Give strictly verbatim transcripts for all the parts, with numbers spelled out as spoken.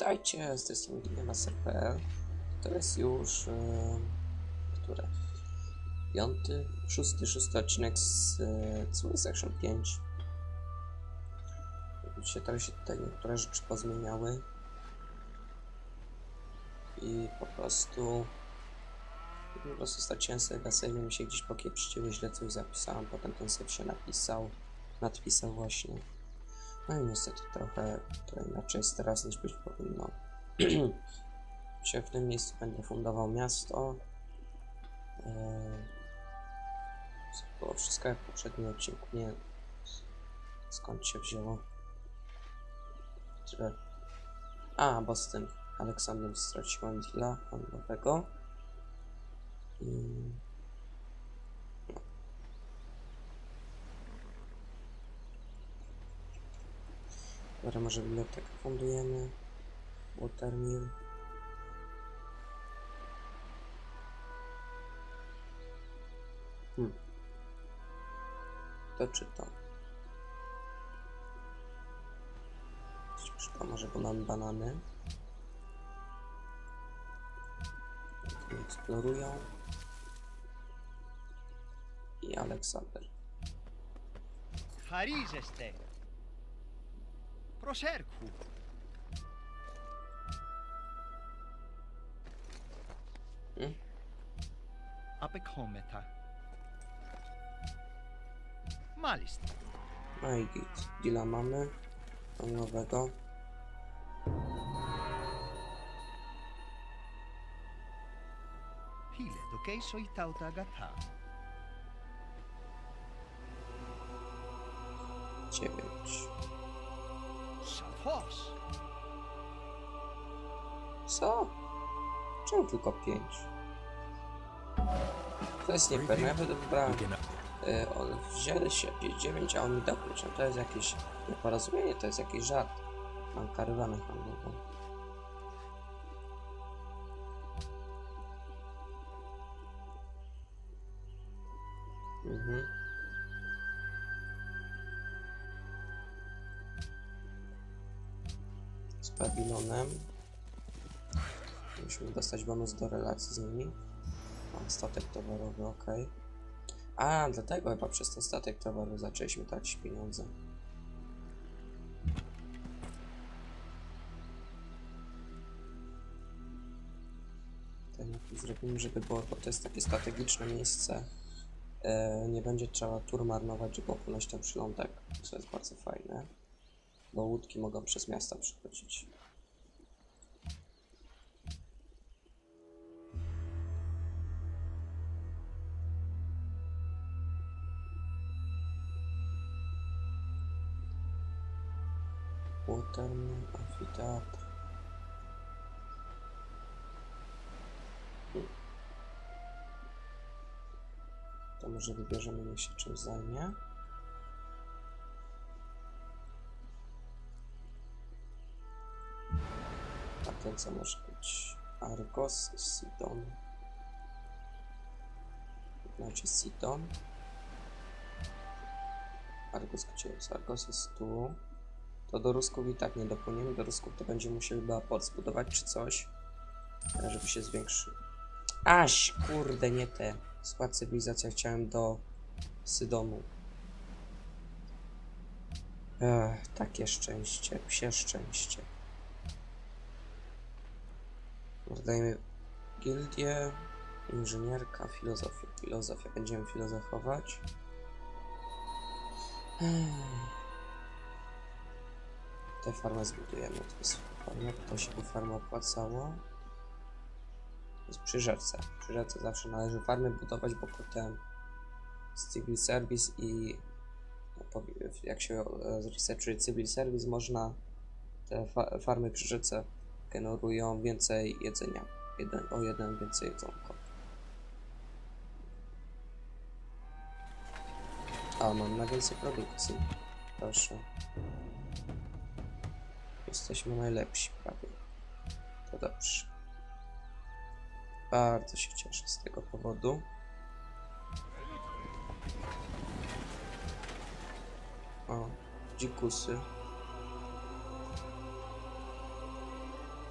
Witajcie, z tej strony Giniemaster kropka pe el. To jest już... Yy, które? Piąty, szósty, szósty odcinek z yy, Civilization pięć. Widzicie, teraz się tutaj niektóre rzeczy pozmieniały. I po prostu... Po prostu straciłem sobie save, mi się gdzieś pokiepściły, źle coś zapisałem, potem ten save się napisał, nadpisał właśnie. No i niestety trochę to inaczej jest teraz niż być powinno. Dzisiaj w tym miejscu będę fundował miasto. Eee, było wszystko jak w poprzednim odcinku, nie skąd się wzięło. Tyle. A, bo z tym Aleksandrem straciłem deala handlowego. I... No. Dobra, może bibliotekę fundujemy. Watermill. Hmm. To czy to? Czy to może banany, banany? Tu eksplorują. I Aleksander. Χαρίζεστε. Προσέρχου. Hmm? Απεκχόμεθα. Μάλιστα. No i git. Deala mamy. Mam nowego. Φίλε, το κέισο ή τα οτα αγαθά. dziewięć. Σαφώς. Co? Czemu tylko pięć? To jest nie fair. Ja będę wybrałem. Yy, on wzięli się dziewięć, a on mi dał pięć. To jest jakieś nieporozumienie, to jest jakiś żart. Mam karywanę handlową. Mhm. Z Babilonem. Musimy dostać bonus do relacji z nimi. Mam statek towarowy, ok. A, dlatego chyba przez ten statek towarowy zaczęliśmy tracić pieniądze. Ten jakiś zrobimy, żeby było, bo to jest takie strategiczne miejsce. E, nie będzie trzeba tur marnować, żeby opłynąć ten przylądek, co jest bardzo fajne. Bo łódki mogą przez miasta przechodzić. Watermill, amfiteatr. Hmm. To może wybierzemy, niech się czymś zajmie. A ten co może być? Argos, Sidon. Znaczy Sidon. Argos gdzie jest? Argos jest tu. To do Rusków i tak nie dopłyniemy. Do Rusków to będziemy musieli chyba port zbudować czy coś, żeby się zwiększył. Aś, kurde, nie te. Zła cywilizacja, chciałem do Sydonu. Ech, takie szczęście, psie szczęście. Dodajmy gildię, inżynierka, filozofię. Filozofia, będziemy filozofować. Ech. Tę farmę zbudujemy. To jest farma, to się by farma opłacało. To jest przy rzece. Przy rzece zawsze należy farmy budować, bo potem z Civil Service i jak się zresearchuje Civil Service, można te fa farmy przy rzece generują więcej jedzenia. Jeden, o jeden więcej jedzonko. A, mam na więcej produkcji. Proszę. Jesteśmy najlepsi prawie. To dobrze. Bardzo się cieszę z tego powodu. O, dzikusy.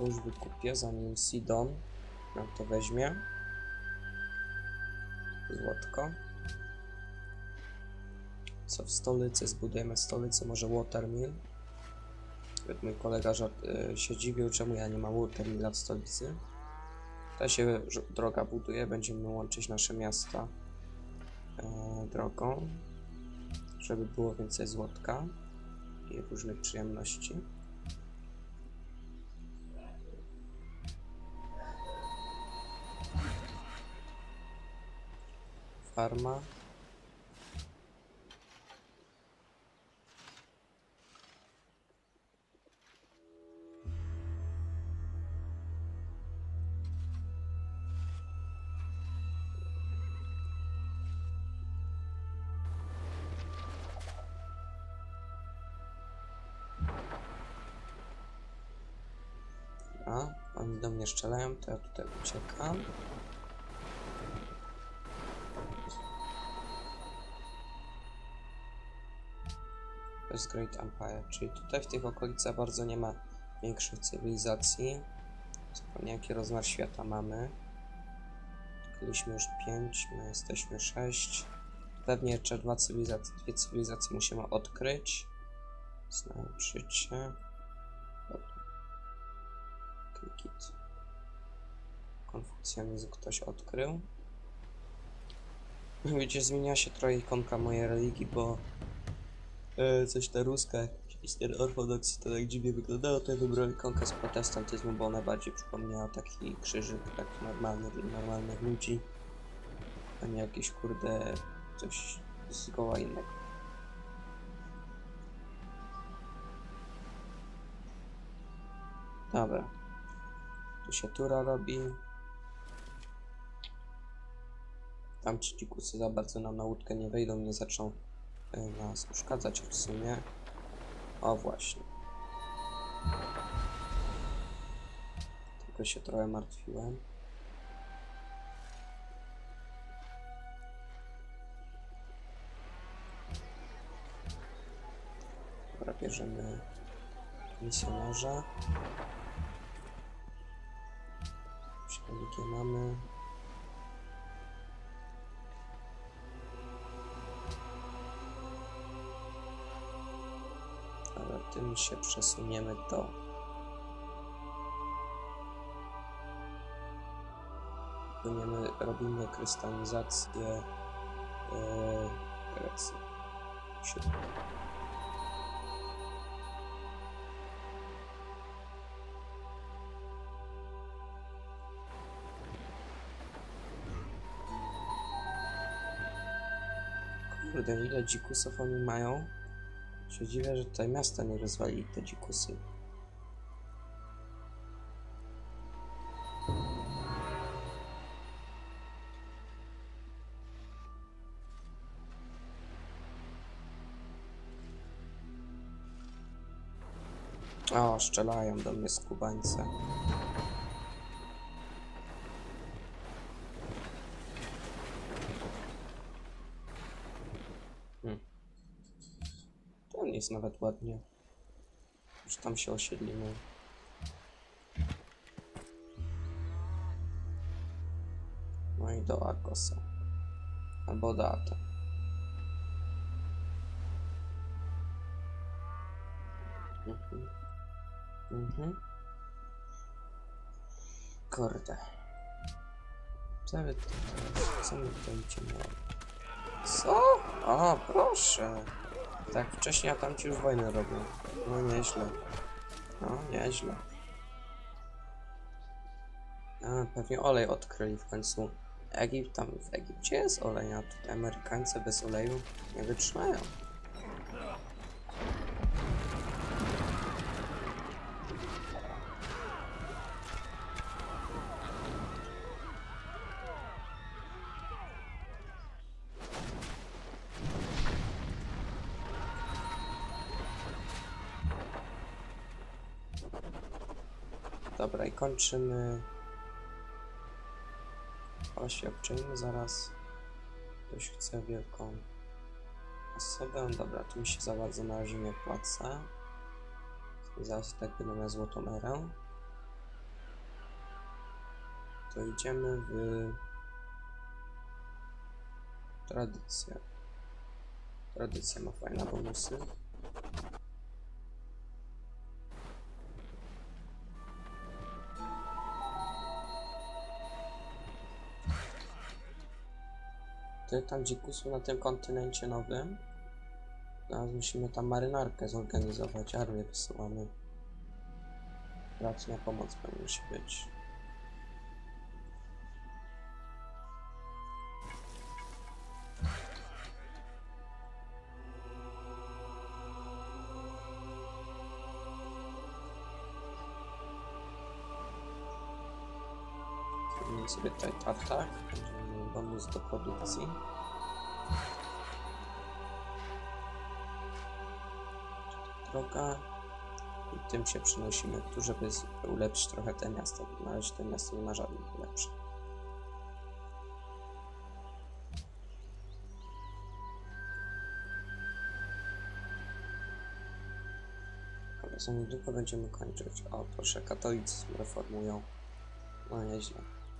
to już wykupię, zanim Sidon nam to weźmie. Złotko. Co w stolicy? Zbudujemy w stolicy może Watermill. Mój kolega żart, y, się dziwił, czemu ja nie mam Watermilla w stolicy. Ta się droga buduje, będziemy łączyć nasze miasta y, drogą, żeby było więcej złotka i różnych przyjemności. Farma. A, oni do mnie strzelają, to ja tutaj uciekam. To jest Great Empire, czyli tutaj w tych okolicach bardzo nie ma większych cywilizacji. Zupełnie jaki rozmiar świata mamy. Odkryliśmy już pięć, my jesteśmy sześć. Pewnie jeszcze dwa cywilizacje, dwie cywilizacje musimy odkryć. Znaczycie. Klikit. Konfucjanizm ktoś odkrył. Widzicie, zmienia się trochę ikonka mojej religii, bo e, coś ta ruska, jakiś ten ortodoks, to tak dziwnie wyglądało. To ja wybrałem ikonkę z protestantyzmu, bo ona bardziej przypomniała taki krzyżyk, taki normalny dla normalnych ludzi, a nie jakiś kurde coś zgoła innego. Dobra. Tu się tura robi. Tam ci dzikusy za bardzo nam na łódkę nie wejdą, nie zaczną y, nas uszkadzać w sumie. O właśnie. Tylko się trochę martwiłem. Dobra, bierzemy misjonarza. Jakie mamy? Ale tym się przesuniemy do robimy, robimy krystalizację yy, Grecji. Kurde, ile dzikusów oni mają? Się dziwię, że tutaj miasta nie rozwalili te dzikusy. O, strzelają do mnie skubańce. Hmm. To nie jest nawet ładnie. Już tam się osiedlimy. No i do Argosa. Albo do Aten. Mhm. Mhm. Kurde. Co wy tutaj, co my tutaj idziemy? Co? O, proszę. Tak wcześniej, a tam ci już wojnę robią. No nieźle. No, nieźle. A, pewnie olej odkryli w końcu. Egipt, tam w Egipcie jest olej, a tutaj Amerykańcy bez oleju nie wytrzymają. Dobra, i kończymy. Oświadczymy zaraz. Ktoś chce wielką osobę. Dobra, tu mi się za bardzo na razie nie opłaca. Zaraz tak będę miał złotą erę. to idziemy w tradycję. Tradycja ma fajne bonusy. Ty tam dzikusu na tym kontynencie nowym. Teraz musimy tam marynarkę zorganizować, armię wysyłamy. Bratnia pomoc pewnie musi być. Zrobimy sobie tutaj tartak, będziemy mieli bonus do produkcji. Droga. I tym się przenosimy tu, żeby ulepszyć trochę te miasta. Na razie to miasto nie ma żadnych ulepszeń. Ale za niedługo będziemy kończyć. O, proszę, katolicyzm reformują. No nieźle.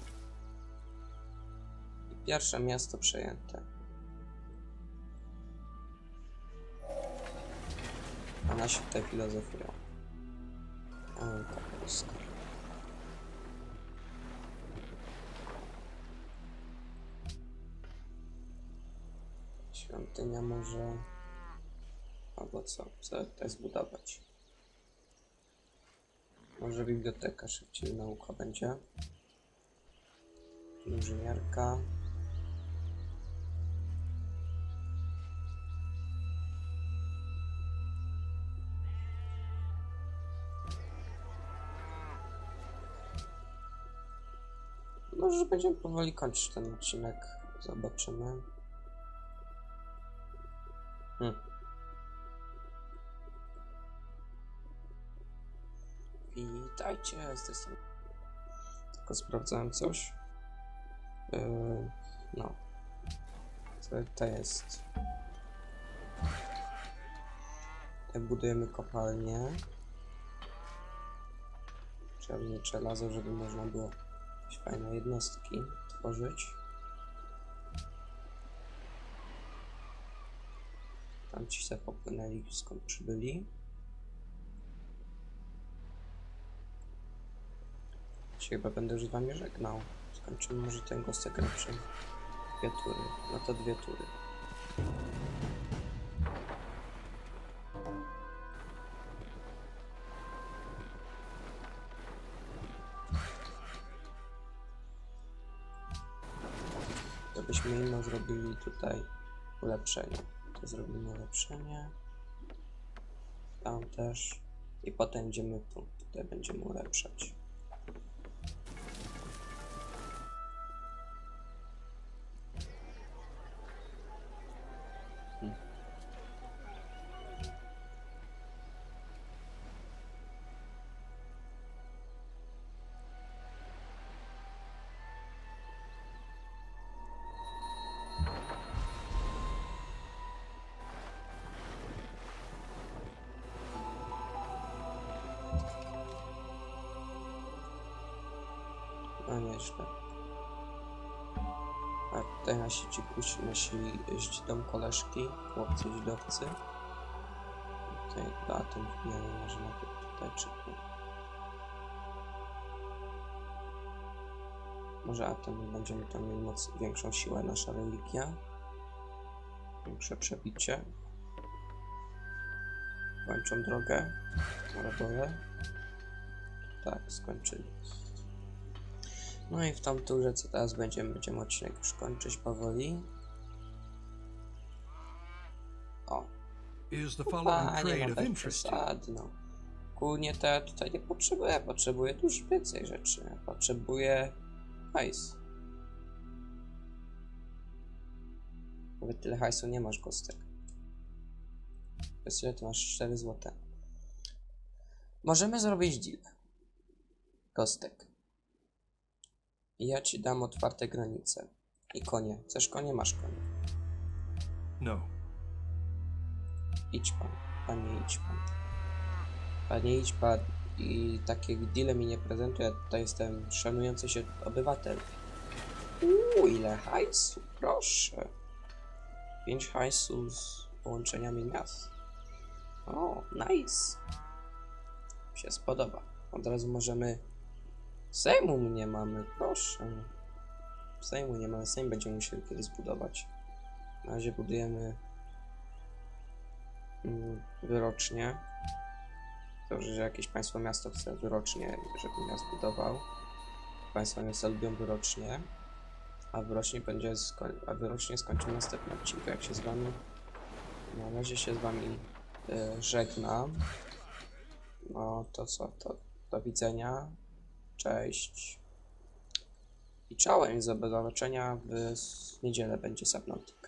I pierwsze miasto przejęte. A nasi tutaj filozofują. O, tak, Polska. Świątynia może... Albo co? Co tutaj zbudować? Może biblioteka, szybciej nauka będzie. Inżynierka. Może będziemy powoli kończyć ten odcinek. Zobaczymy. Hmm. Witajcie, z tej strony. Tylko sprawdzałem coś. Yy, no. Co to jest? Jak budujemy kopalnię. Czarnicze lazo, żeby można było fajne jednostki tworzyć. Tam ci se popłynęli, skąd przybyli. Dzisiaj chyba będę już z wami żegnał. Skończymy może ten gostek lepszy. Dwie tury. No to dwie tury. To byśmy inno zrobili tutaj ulepszenie. To zrobimy ulepszenie. Tam też. I potem idziemy tu. Tutaj będziemy ulepszać. Hmm. No nieźle. A tutaj nasi dzikusi, nasi ździdą koleżki, chłopcy ździdowcy. Tutaj do atom wbijamy może najpierw tutaj czy tu. Może atom będziemy tam mieli moc, większą siłę, nasza religia. Większe przebicie. Kończą drogę. Arabowie. Tak, skończyli. No i w tą turze, co teraz będziemy, będziemy odcinek już kończyć powoli. O. A, nie mam tak przesadno. Głównie to ja tutaj nie potrzebuję, potrzebuję dużo więcej rzeczy. Potrzebuję hajs. Nawet tyle hajsu nie masz, kostek. Wiesz ile to masz? cztery złote. Możemy zrobić deal. Kostek. I ja ci dam otwarte granice. I konie. Chcesz konie? Masz konie. No. Idź pan. Panie, idź pan. Panie, idź pan. i takie deale mi nie prezentuje. Tutaj jestem szanujący się obywatel. Uuu, ile hajsu, proszę. pięć hajsu z połączeniami miast. O, nice. Mi się spodoba. Od razu możemy... Sejmu nie mamy, proszę. Sejmu nie mamy, Sejm będziemy musieli kiedyś zbudować. Na razie budujemy mm, wyrocznie. To, że jakieś państwo miasto chce wyrocznie, żebym ja zbudował. Państwa miasta lubią wyrocznie. A wyrocznie będzie sko- a wyrocznie skończymy następny odcinek. Jak się z wami... Na razie się z wami yy, żegnam. No to co, to do widzenia. Cześć. I czołem, do zobaczenia w niedzielę będzie Subnautica.